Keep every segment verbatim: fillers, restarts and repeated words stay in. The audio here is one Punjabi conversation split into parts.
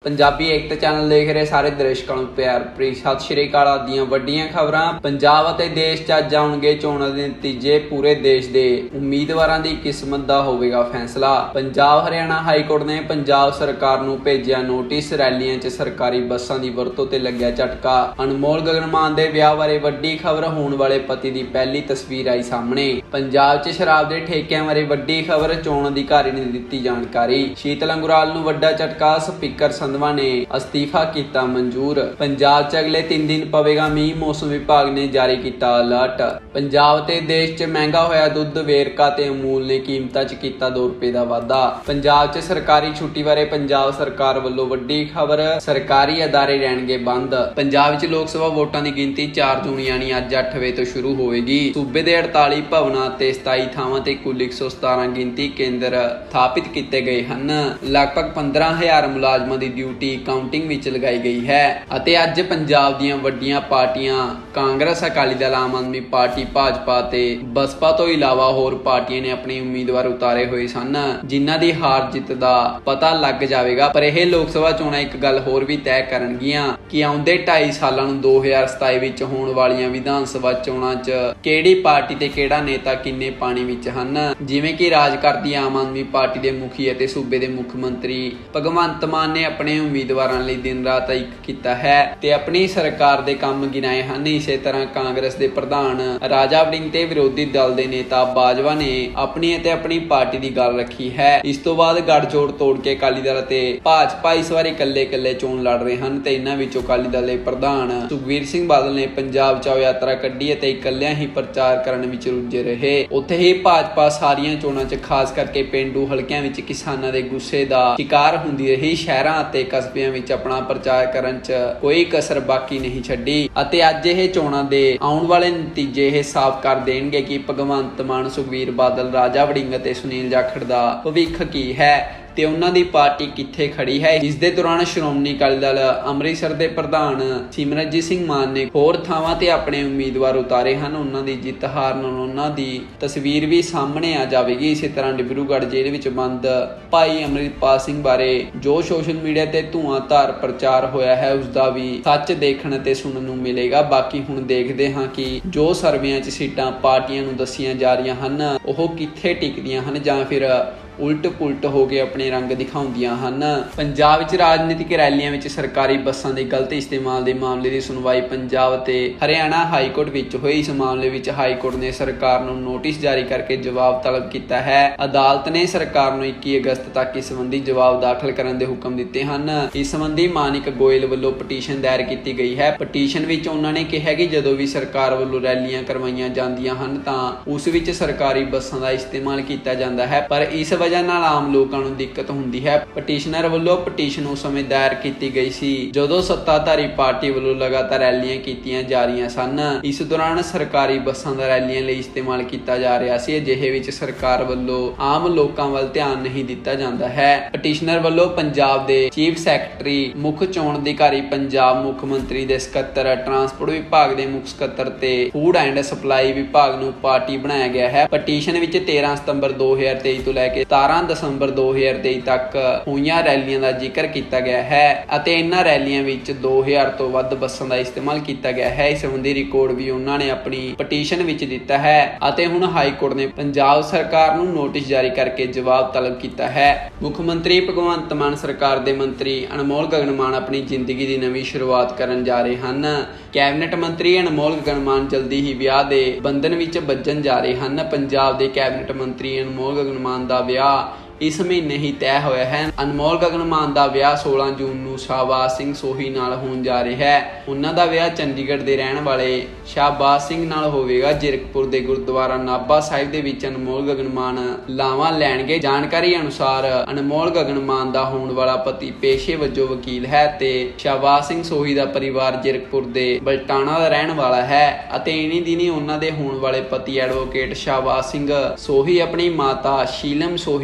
पंजाबी एकता चैनल देख रहे सारे दर्शकों ਨੂੰ ਪਿਆਰ ਭਰੀ ਸਤਿ ਸ਼੍ਰੀ ਅਕਾਲ। ਦੀਆਂ ਵੱਡੀਆਂ ਖਬਰਾਂ। ਪੰਜਾਬ ਅਤੇ ਦੇਸ਼ 'ਚ ਅੱਜ ਆਉਣਗੇ ਚੋਣਾਂ ਦੇ ਨਤੀਜੇ। ਪੂਰੇ ਦੇਸ਼ ਦੇ ਉਮੀਦਵਾਰਾਂ ਦੀ ਕਿਸਮਤ ਦਾ ਹੋਵੇਗਾ ਫੈਸਲਾ। ਪੰਜਾਬ ਹਰਿਆਣਾ ਹਾਈ ਕੋਰਟ ਨੇ ਪੰਜਾਬ ਸਰਕਾਰ ਨੂੰ ਭੇਜਿਆ ਨੋਟਿਸ। ਰੈਲੀਆਂ 'ਚ ਸਰਕਾਰੀ ਬੱਸਾਂ ਦੀ ਵਰਤੋਂ ਤੇ ਲੱਗਿਆ ਝਟਕਾ। ਅਨਮੋਲ ਗਗਨਮਾਨ ਦੇ ਵਿਆਹ ਬਾਰੇ ਵੱਡੀ ਖਬਰ। ਹੋਣ ਵਾਲੇ ਪਤੀ ਦੀ ਪਹਿਲੀ ਤਸਵੀਰ ਆਈ ਸਾਹਮਣੇ। ਪੰਜਾਬ 'ਚ ਸ਼ਰਾਬ ਦੇ ਠੇਕਿਆਂ ਬਾਰੇ ਵੱਡੀ ਖਬਰ। ਚੋਣ ਅਧਿਕਾਰੀ ਨੇ ਦਿੱਤੀ ਜਾਣਕਾਰੀ। ਸ਼ੀਤਲ ਅੰਗਰਾਲ ਨੂੰ ਵੱਡਾ ਝਟਕਾ। ਸਪੀਕਰ ਸੰਧਵਾ ਨੇ ਅਸਤੀਫਾ ਕੀਤਾ ਮਨਜ਼ੂਰ। ਪੰਜਾਬ 'ਚ ਅਗਲੇ ਤਿੰਨ ਦਿਨ ਪਵੇਗਾ ਮੀਂਹ। ਮੌਸਮ ਵਿਭਾਗ ਨੇ ਜਾਰੀ ਕੀਤਾ ਅਲਰਟ। ਪੰਜਾਬ ਤੇ ਦੇਸ਼ 'ਚ ਮਹਿੰਗਾ ਹੋਇਆ ਦੁੱਧ। ਵੇਰਕਾ ਤੇ ਅਮੂਲ ਨੇ ਕੀਮਤਾਂ 'ਚ ਕੀਤਾ ਦੋ ਰੁਪਏ ਦਾ ਵਾਧਾ। ਪੰਜਾਬ 'ਚ ਸਰਕਾਰੀ ਛੁੱਟੀ ਬਾਰੇ ਪੰਜਾਬ ਸਰਕਾਰ ਵੱਲੋਂ ਵੱਡੀ ਖਬਰ। ਸਰਕਾਰੀ ਅਦਾਰੇ ਰਹਿਣਗੇ ਬੰਦ। ਪੰਜਾਬ ਵਿੱਚ ਲੋਕ ਸਭਾ ਵੋਟਾਂ ਦੀ ਗਿਣਤੀ ਚਾਰ ਜੂਨ ਯਾਨੀ ਅੱਜ ਅੱਠ ਵਜੇ ਤੋਂ ਸ਼ੁਰੂ ਹੋਵੇਗੀ। ਸੂਬੇ ਦੇ ਅੜਤਾਲੀ ਭਵਨਾਂ ਤੇ ਸਤਾਈ ਥਾਵਾਂ ਤੇ ਕੁੱਲ ਇੱਕ ਸੌ ਸਤਾਰਾਂ ਗਿਣਤੀ ਕੇਂਦਰ ਸਥਾਪਿਤ ਕੀਤੇ ਗਏ ਹਨ। ਲਗਭਗ ਪੰਦਰਾਂ ਹਜ਼ਾਰ ਮੁਲਾਜ਼ਮਾਂ ਦੀ ਡਿਊਟੀ ਕਾਊਂਟਿੰਗ ਵਿੱਚ ਲਗਾਈ ਗਈ ਹੈ। ਅਤੇ ਅੱਜ ਪੰਜਾਬ ਦੀਆਂ ਵੱਡੀਆਂ ਪਾਰਟੀਆਂ ਕਾਂਗਰਸ, ਅਕਾਲੀ ਦਲ, ਆਮ ਆਦਮੀ ਪਾਰਟੀ, ਭਾਜਪਾ ਤੇ ਬਸਪਾ ਤੋਂ ਇਲਾਵਾ ਹੋਰ ਪਾਰਟੀਆਂ ਨੇ ਆਪਣੇ ਉਮੀਦਵਾਰ ਉਤਾਰੇ ਹੋਏ ਸਨ, ਜਿਨ੍ਹਾਂ ਦੀ ਹਾਰ ਜਿੱਤ ਦਾ ਪਤਾ ਲੱਗ ਜਾਵੇਗਾ। ਪਰ ਇਹ ਲੋਕ ਸਭਾ ਚੋਣਾਂ ਇੱਕ ਗੱਲ ਹੋਰ ਵੀ ਤੈਅ ਕਰਨਗੀਆਂ ਕਿ ਆਉਂਦੇ ਢਾਈ ਸਾਲਾਂ ਨੂੰ ਦੋ ਹਜ਼ਾਰ ਸਤਾਈ ਵਿੱਚ ਹੋਣ ਵਾਲੀਆਂ ਵਿਧਾਨ ਸਭਾ ਚੋਣਾਂ 'ਚ ਕਿਹੜੀ ਪਾਰਟੀ ਤੇ ਕਿਹੜਾ ਨੇਤਾ ਕਿੰਨੇ ਪਾਣੀ ਵਿੱਚ ਹਨ। ਜਿਵੇਂ ਕਿ ਰਾਜ ਕਰਦੀ ਆਮ ਆਦਮੀ ਪਾਰਟੀ ਦੇ ਮੁਖੀ ਅਤੇ ਸੂਬੇ ਦੇ ਮੁੱਖ ਮੰਤਰੀ ਭਗਵੰਤ ਮਾਨ ਨੇ ਆਪਣੇ ਉਮੀਦਵਾਰਾਂ ਲਈ ਦਿਨ ਰਾਤ ਇੱਕ ਕੀਤਾ ਹੈ ਤੇ ਆਪਣੀ ਸਰਕਾਰ ਦੇ ਕੰਮ ਗਿਣਾਏ ਹਨ। ਇਸੇ ਤਰ੍ਹਾਂ ਕਾਂਗਰਸ ਦੇ ਪ੍ਰਧਾਨ ਰਾਜਾ ਵੜਿੰਗ ਤੇ ਵਿਰੋਧੀ ਦਲ ਦੇ ਨੇਤਾ ਬਾਜਵਾ ਨੇ ਆਪਣੀ ਅਤੇ ਆਪਣੀ ਪਾਰਟੀ ਦੀ ਗੱਲ ਰੱਖੀ ਹੈ। ਇਸ ਤੋਂ ਬਾਅਦ ਗੱਠਜੋੜ ਤੋੜ ਕੇ ਅਕਾਲੀ ਦਲ ਅਤੇ ਭਾਜਪਾ ਇਸ ਵਾਰ ਇਕੱਲੇ ਇਕੱਲੇ ਚੋਣ ਲੜ ਰਹੇ ਹਨ ਤੇ ਇਹਨਾਂ ਵਿੱਚੋਂ ਅਕਾਲੀ ਦਲ ਦੇ ਪ੍ਰਧਾਨ ਸੁਖਬੀਰ ਸਿੰਘ ਬਾਦਲ ਨੇ ਪੰਜਾਬ 'ਚ ਯਾਤਰਾ ਕੱਢੀ ਅਤੇ ਇਕੱਲਿਆਂ ਹੀ ਪ੍ਰਚਾਰ ਕਰਨ ਵਿੱਚ ਰੁੱਝੇ ਰਹੇ। ਉੱਥੇ ਹੀ ਭਾਜਪਾ ਸਾਰੀਆਂ ਚੋਣਾਂ 'ਚ ਖਾਸ ਕਰਕੇ ਪੇਂਡੂ ਹਲਕਿਆਂ ਵਿੱਚ ਕਿਸਾਨਾਂ ਦੇ ਗੁੱਸੇ ਦਾ ਸ਼ਿਕਾਰ ਹੁੰਦੀ ਰਹੀ। ਸ਼ਹਿਰਾਂ ਅਤੇ ਕਸਬਿਆਂ ਵਿੱਚ ਆਪਣਾ ਪ੍ਰਚਾਰ ਕਰਨ 'ਚ ਕੋਈ ਕਸਰ ਬਾਕੀ ਨਹੀਂ ਛੱਡੀ ਅਤੇ ਅੱਜ ਇਹ ਚੋਣਾਂ ਦੇ ਆਉਣ ਵਾਲੇ ਨਤੀਜੇ ਇਹ ਸਾਫ਼ ਕਰ ਦੇਣਗੇ ਕਿ ਭਗਵੰਤ ਮਾਨ, ਸੁਖਬੀਰ ਬਾਦਲ, ਰਾਜਾ ਵੜਿੰਗ ਅਤੇ ਸੁਨੀਲ ਜਾਖੜ ਦਾ ਭਵਿੱਖ ਕੀ ਹੈ ਤੇ ਉਹਨਾਂ ਦੀ ਪਾਰਟੀ ਕਿੱਥੇ ਖੜੀ ਹੈ। ਇਸ ਦੇ ਦੌਰਾਨ ਸ਼੍ਰੋਮਣੀ ਅਕਾਲੀ ਦਲ ਅੰਮ੍ਰਿਤਸਰ ਦੇ ਪ੍ਰਧਾਨ ਸਿਮਰਨਜੀਤ ਸਿੰਘ ਮਾਨ ਨੇ ਹੋਰ ਥਾਵਾਂ ਤੇ ਆਪਣੇ ਉਮੀਦਵਾਰ ਉਤਾਰੇ ਹਨ। ਉਹਨਾਂ ਦੀ ਜਿੱਤ ਹਾਰ ਨਾਲ ਉਹਨਾਂ ਦੀ ਤਸਵੀਰ ਵੀ ਸਾਹਮਣੇ ਆ ਜਾਵੇਗੀ। ਇਸੇ ਤਰ੍ਹਾਂ ਡਿਬਰੂਗੜ੍ਹ ਜੇਲ੍ਹ ਵਿੱਚ ਬੰਦ ਭਾਈ ਅੰਮ੍ਰਿਤਪਾਲ ਸਿੰਘ ਬਾਰੇ ਜੋ ਸੋਸ਼ਲ ਮੀਡੀਆ ਤੇ ਧੂਆਂਧਾਰ ਪ੍ਰਚਾਰ ਹੋਇਆ ਹੈ ਉਸ ਦਾ ਵੀ ਸੱਚ ਦੇਖਣ ਤੇ ਸੁਣਨ ਨੂੰ ਮਿਲੇਗਾ। ਬਾਕੀ ਹੁਣ ਦੇਖਦੇ ਹਾਂ ਕਿ ਜੋ ਸਰਵੇਆਂ 'ਚ ਸੀਟਾਂ ਪਾਰਟੀਆਂ ਨੂੰ ਦੱਸੀਆਂ ਜਾ ਰਹੀਆਂ ਹਨ ਉਹ ਕਿੱਥੇ ਟਿਕਦੀਆਂ ਹਨ ਜਾਂ ਫਿਰ ਉਲਟ ਪੁਲਟ ਹੋ ਕੇ ਆਪਣੇ ਰੰਗ ਦਿਖਾਉਂਦੀਆਂ ਹਨ। ਪੰਜਾਬ ਵਿੱਚ ਰਾਜਨੀਤਿਕ ਰੈਲੀਆਂ ਵਿੱਚ ਸਰਕਾਰੀ ਬੱਸਾਂ ਦੇ ਗਲਤ ਇਸਤੇਮਾਲ ਦੇ ਮਾਮਲੇ ਦੀ ਸੁਣਵਾਈ ਪੰਜਾਬ ਅਤੇ ਹਰਿਆਣਾ ਹਾਈ ਕੋਰਟ ਵਿੱਚ ਹੋਈ। ਇਸ ਮਾਮਲੇ ਵਿੱਚ ਹਾਈ ਕੋਰਟ ਨੇ ਸਰਕਾਰ ਨੂੰ ਨੋਟਿਸ ਜਾਰੀ ਕਰਕੇ ਜਵਾਬ ਤਲਬ ਕੀਤਾ ਹੈ। ਅਦਾਲਤ ਨੇ ਸਰਕਾਰ ਨੂੰ ਇੱਕੀ ਅਗਸਤ ਤੱਕ ਇਸ ਸੰਬੰਧੀ ਜਵਾਬ ਦਾਖਲ ਕਰਨ ਦੇ ਹੁਕਮ ਦਿੱਤੇ ਹਨ। ਇਸ ਸੰਬੰਧੀ ਮਾਨਿਕ ਗੋਇਲ ਵੱਲੋਂ ਪਟੀਸ਼ਨ ਦਾਇਰ ਕੀਤੀ ਗਈ ਹੈ। ਪਟੀਸ਼ਨ ਵਿੱਚ ਉਹਨਾਂ ਨੇ ਕਿਹਾ ਕਿ ਜਦੋਂ ਵੀ ਸਰਕਾਰ ਵੱਲੋਂ ਰੈਲੀਆਂ ਕਰਵਾਈਆਂ ਜਾਂਦੀਆਂ ਹਨ ਤਾਂ ਉਸ ਵਿੱਚ ਸਰਕਾਰੀ ਬੱਸਾਂ ਦਾ ਇਸਤੇਮਾਲ ਕੀਤਾ ਜਾਂਦਾ ਹੈ, ਪਰ ਇਸ ਵਜ੍ਹਾ ਨਾਲ ਆਮ ਲੋਕਾਂ ਨੂੰ ਦਿੱਕਤ ਹੁੰਦੀ ਹੈ। ਪਟੀਸ਼ਨਰ ਵੱਲੋਂ ਪਟੀਸ਼ਨ ਉਸ ਸਮੇਂ ਦਾਇਰ ਕੀਤੀ ਗਈ ਸੀ ਜਦੋਂ ਸੱਤਾਧਾਰੀ ਪਾਰਟੀ ਵੱਲੋਂ ਲਗਾਤਾਰ ਰੈਲੀਆਂ ਕੀਤੀਆਂ ਜਾ ਰਹੀਆਂ ਸਨ। ਇਸ ਦੌਰਾਨ ਸਰਕਾਰੀ ਬੱਸਾਂ ਦਾ ਰੈਲੀਆਂ ਲਈ ਇਸਤੇਮਾਲ ਕੀਤਾ ਜਾ ਰਿਹਾ ਸੀ। ਅਜਿਹੇ ਵਿੱਚ ਸਰਕਾਰ ਵੱਲੋਂ ਆਮ ਲੋਕਾਂ ਵੱਲ ਧਿਆਨ ਨਹੀਂ ਦਿੱਤਾ ਜਾਂਦਾ ਹੈ। ਪਟੀਸ਼ਨਰ ਵੱਲੋਂ ਪੰਜਾਬ ਦੇ ਚੀਫ ਸੈਕਟਰੀ, ਮੁੱਖ ਚੋਣ ਅਧਿਕਾਰੀ ਪੰਜਾਬ, ਮੁੱਖ ਮੰਤਰੀ ਦੇ ਸਕੱਤਰ, ਟਰਾਂਸਪੋਰਟ ਵਿਭਾਗ ਦੇ ਮੁੱਖ ਸਕੱਤਰ ਤੇ ਫੂਡ ਐਂਡ ਸਪਲਾਈ ਵਿਭਾਗ ਨੂੰ ਪਾਰਟੀ ਬਣਾਇਆ ਗਿਆ ਹੈ। ਪਟੀਸ਼ਨ ਵਿੱਚ ਤੇਰਾਂ ਸਤੰਬਰ ਦੋ ਹਜ਼ਾਰ ਤੇਈ ਤੋਂ ਲੈ ਕੇ ਸਤਾਰਾਂ ਦਸੰਬਰ ਦੋ ਹਜ਼ਾਰ ਤੇਈ ਤੱਕ ਹੋਈਆਂ ਰੈਲੀਆਂ ਦਾ ਜ਼ਿਕਰ ਕੀਤਾ ਗਿਆ ਹੈ ਅਤੇ ਇਹਨਾਂ ਰੈਲੀਆਂ ਵਿੱਚ ਦੋ ਹਜ਼ਾਰ ਤੋਂ ਵੱਧ ਬੱਸਾਂ ਦਾ ਇਸਤੇਮਾਲ ਕੀਤਾ ਗਿਆ ਹੈ। ਇਸ ਸੰਬੰਧੀ ਰਿਕਾਰਡ ਵੀ ਉਹਨਾਂ ਨੇ ਆਪਣੀ ਪਟੀਸ਼ਨ ਵਿੱਚ ਦਿੱਤਾ ਹੈ ਅਤੇ ਹੁਣ ਹਾਈ ਕੋਰਟ ਨੇ ਪੰਜਾਬ ਸਰਕਾਰ ਨੂੰ ਨੋਟਿਸ ਜਾਰੀ ਕਰਕੇ ਜਵਾਬ ਤਲਬ ਕੀਤਾ ਹੈ। ਮੁੱਖ ਮੰਤਰੀ ਭਗਵੰਤ ਮਾਨ ਸਰਕਾਰ ਦੇ ਮੰਤਰੀ ਅਨਮੋਲ ਗਗਨਮਾਨ ਆਪਣੀ ਜ਼ਿੰਦਗੀ ਦੀ ਨਵੀਂ ਸ਼ੁਰੂਆਤ ਕਰਨ ਜਾ ਰਹੇ ਹਨ। ਕੈਬਨਿਟ ਮੰਤਰੀ ਅਨਮੋਲ ਗਗਨਮਾਨ ਜਲਦੀ ਹੀ ਵਿਆਹ ਦੇ ਬੰਧਨ ਵਿੱਚ ਬੱਝਣ ਜਾ ਰਹੇ ਹਨ। ਪੰਜਾਬ ਦੇ ਕੈਬਨਿਟ ਮੰਤਰੀ ਅਨਮੋਲ ਗਗਨਮਾਨ ਦਾ ਵਿਆਹ ਇਸ ਮਹੀਨੇ ਹੀ ਤੈਅ ਹੋਇਆ ਹੈ। ਅਨਮੋਲ ਗਗਨਮਾਨ ਦਾ ਵਿਆਹ ਸੋਲਾਂ ਜੂਨ ਨੂੰ ਸ਼ਾਹਬਾਜ਼ ਸਿੰਘ ਸੋਹੀ ਨਾਲ ਹੋਣ ਜਾ ਰਿਹਾ ਹੈ। ਉਹਨਾਂ ਦਾ ਵਿਆਹ ਚੰਡੀਗੜ੍ਹ ਦੇ ਰਹਿਣ ਵਾਲੇ ਸ਼ਾਹਬਾਜ਼ ਸਿੰਘ ਨਾਲ ਹੋਵੇਗਾ। ਜ਼ੀਰਕਪੁਰ ਦੇ ਗੁਰਦੁਆਰਾ ਨਾਭਾ ਸਾਹਿਬ ਦੇ ਵਿੱਚ ਅਨਮੋਲ ਗਗਨਮਾਨ ਲਾਵਾਂ ਲੈਣਗੇ। ਜਾਣਕਾਰੀ ਅਨੁਸਾਰ ਅਨਮੋਲ ਗਗਨਮਾਨ ਦਾ ਹੋਣ ਵਾਲਾ ਪਤੀ ਪੇਸ਼ੇ ਵਜੋਂ ਵਕੀਲ ਹੈ ਤੇ ਸ਼ਾਹਬਾਜ਼ ਸਿੰਘ ਸੋਹੀ ਦਾ ਪਰਿਵਾਰ ਜ਼ੀਰਕਪੁਰ ਦੇ ਬਲਟਾਣਾ ਦਾ ਰਹਿਣ ਵਾਲਾ ਹੈ ਅਤੇ ਇਨੀ ਦਿਨੀ ਉਹਨਾਂ ਦੇ ਹੋਣ ਵਾਲੇ ਪਤੀ ਐਡਵੋਕੇਟ ਸ਼ਾਹਬਾਜ਼ ਸਿੰਘ ਸੋਹੀ ਆਪਣੀ ਮਾਤਾ ਸ਼ੀਲਮ ਸੋਹੀ ਨਾਲ